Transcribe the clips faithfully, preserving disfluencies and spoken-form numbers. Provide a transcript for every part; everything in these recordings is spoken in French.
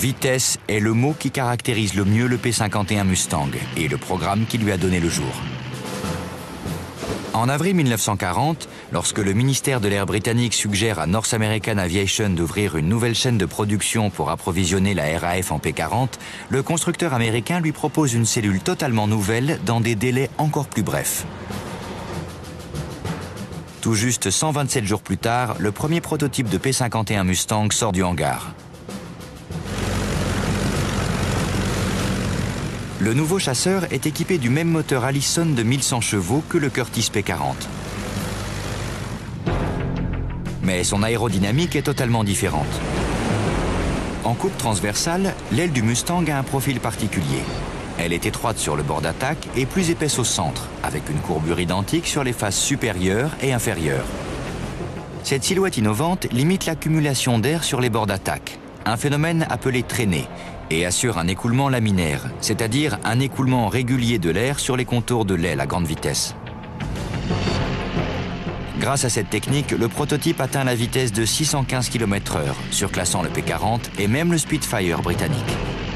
Vitesse est le mot qui caractérise le mieux le P cinquante et un Mustang et le programme qui lui a donné le jour. En avril mille neuf cent quarante, lorsque le ministère de l'Air britannique suggère à North American Aviation d'ouvrir une nouvelle chaîne de production pour approvisionner la R A F en P quarante, le constructeur américain lui propose une cellule totalement nouvelle dans des délais encore plus brefs. Tout juste cent vingt-sept jours plus tard, le premier prototype de P cinquante et un Mustang sort du hangar. Le nouveau chasseur est équipé du même moteur Allison de mille cent chevaux que le Curtiss P quarante. Mais son aérodynamique est totalement différente. En coupe transversale, l'aile du Mustang a un profil particulier. Elle est étroite sur le bord d'attaque et plus épaisse au centre, avec une courbure identique sur les faces supérieures et inférieures. Cette silhouette innovante limite l'accumulation d'air sur les bords d'attaque, un phénomène appelé traînée, et assure un écoulement laminaire, c'est-à-dire un écoulement régulier de l'air sur les contours de l'aile à grande vitesse. Grâce à cette technique, le prototype atteint la vitesse de six cent quinze kilomètres heure, surclassant le P quarante et même le Spitfire britannique.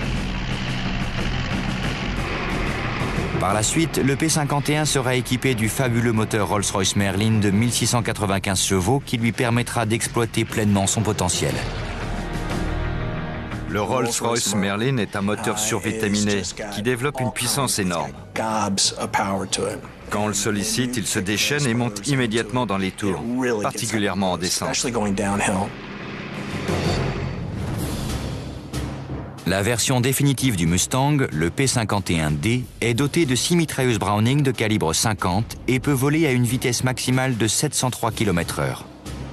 Par la suite, le P cinquante et un sera équipé du fabuleux moteur Rolls-Royce Merlin de mille six cent quatre-vingt-quinze chevaux qui lui permettra d'exploiter pleinement son potentiel. Le Rolls-Royce Merlin est un moteur survitaminé qui développe une puissance énorme. Quand on le sollicite, il se déchaîne et monte immédiatement dans les tours, particulièrement en descente. La version définitive du Mustang, le P cinquante et un D, est dotée de six mitrailleuses Browning de calibre cinquante et peut voler à une vitesse maximale de sept cent trois kilomètres heure.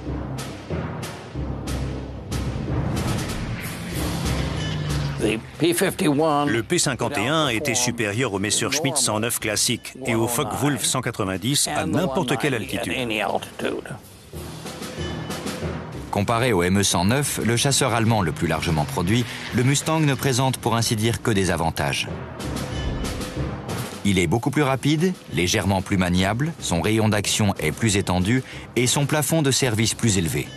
Le P cinquante et un était supérieur au Messerschmitt cent neuf classique et au Focke-Wulf cent quatre-vingt-dix à n'importe quelle altitude. Comparé au M E cent neuf, le chasseur allemand le plus largement produit, le Mustang ne présente pour ainsi dire que des avantages. Il est beaucoup plus rapide, légèrement plus maniable, son rayon d'action est plus étendu et son plafond de service plus élevé.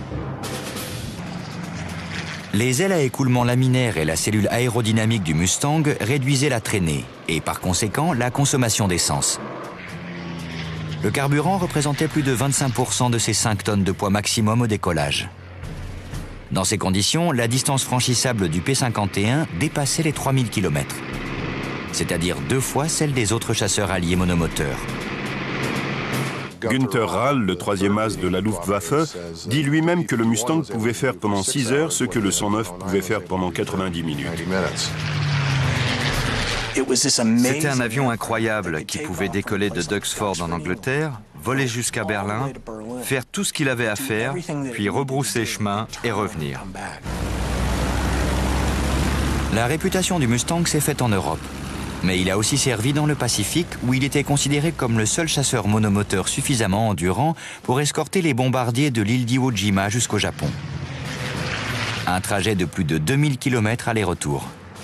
Les ailes à écoulement laminaire et la cellule aérodynamique du Mustang réduisaient la traînée et par conséquent la consommation d'essence. Le carburant représentait plus de vingt-cinq pour cent de ces cinq tonnes de poids maximum au décollage. Dans ces conditions, la distance franchissable du P cinquante et un dépassait les trois mille kilomètres, c'est-à-dire deux fois celle des autres chasseurs alliés monomoteurs. Günther Rall, le troisième as de la Luftwaffe, dit lui-même que le Mustang pouvait faire pendant six heures ce que le cent neuf pouvait faire pendant quatre-vingt-dix minutes. C'était un avion incroyable qui pouvait décoller de Duxford en Angleterre, voler jusqu'à Berlin, faire tout ce qu'il avait à faire, puis rebrousser chemin et revenir. La réputation du Mustang s'est faite en Europe. Mais il a aussi servi dans le Pacifique où il était considéré comme le seul chasseur monomoteur suffisamment endurant pour escorter les bombardiers de l'île d'Iwo Jima jusqu'au Japon. Un trajet de plus de deux mille kilomètres aller-retour.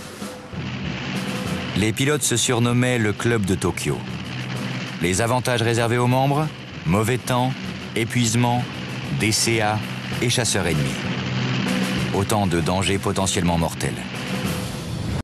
Les pilotes se surnommaient le Club de Tokyo. Les avantages réservés aux membres, mauvais temps, épuisement, D C A et chasseurs ennemis. Autant de dangers potentiellement mortels.